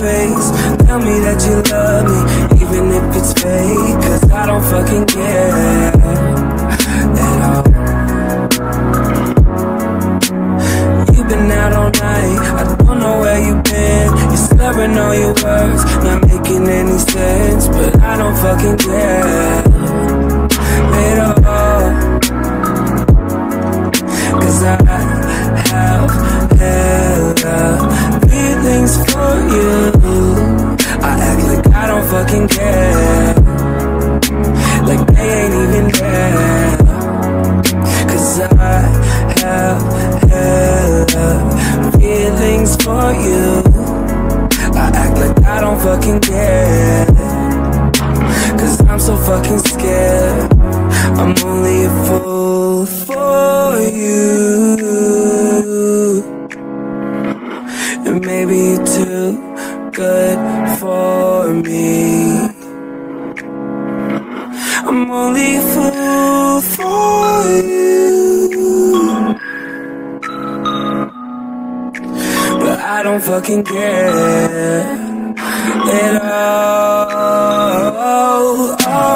face. Tell me that you love me, even if it's fake, 'cause I don't fucking care at all. You've been out all night, I don't know where you've been. You're slurring all your words, not making any sense, but I don't fucking care at all. 'Cause I have hella feelings for you. I act like I don't fucking care, like they ain't even there. 'Cause I have hella feelings for you. I act like I don't fucking care, 'cause I'm so fucking scared. I'm only a fool for you, and maybe you're too good for me. I'm only a fool for you, but I don't fucking care at all.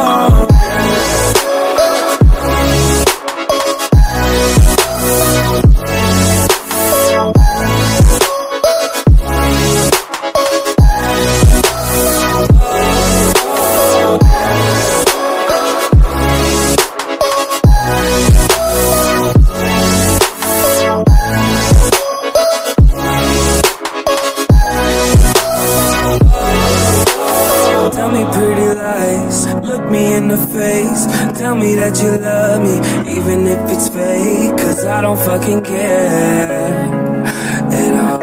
Tell me pretty lies, look me in the face. Tell me that you love me, even if it's fake, 'cause I don't fucking care at all.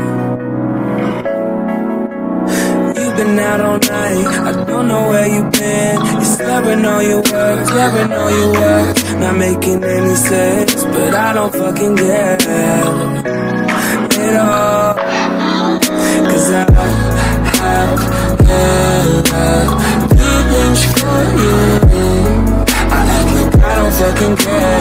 You've been out all night, I don't know where you've been. You're slurring all your words, slurring all your words, not making any sense, but I don't fucking care at all. 'Cause I have feelings for you. I act like I don't fucking care.